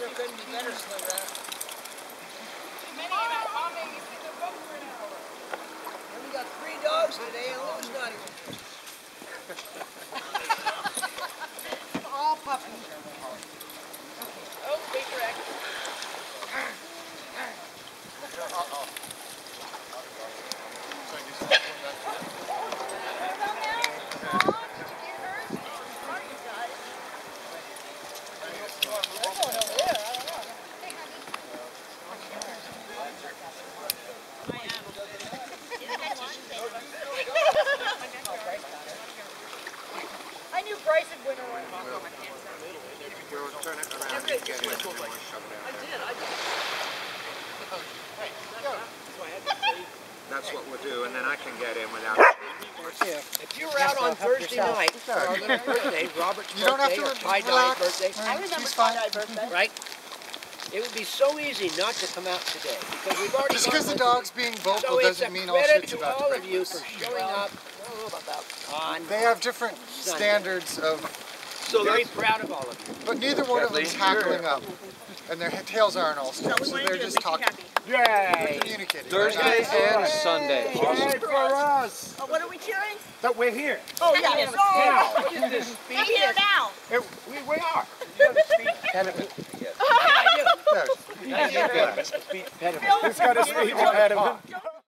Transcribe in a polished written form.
Weather couldn't be better, slow rat. We got 3 dogs today, and Lou's not even. All puppies. Oh, big wreck. I knew Bryce would win one. Turn it around and get it. That's what we'll do, and then I can get in without. If you were out on Thursday night for our little birthday, Robert's birthday, or Tie-Dye's birthday, I remember Tie-Dye birthday. right? It would be so easy not to come out today because we've already. Just because the dog's being vocal so doesn't mean all shit's about all to of break you loose. for showing up. On. They have different standards of. So very proud of all of you. But neither one of them's hackling up, and their tails aren't all still, so they're just talking. Yay! Communicating. Thursday and Sunday. Yay for us! Oh, what are we cheering? That we're here. Oh, yeah. Now, what is this speed? I'm here now. We are. You have a speed pediment. Yeah, I do. He's got a speed pediment.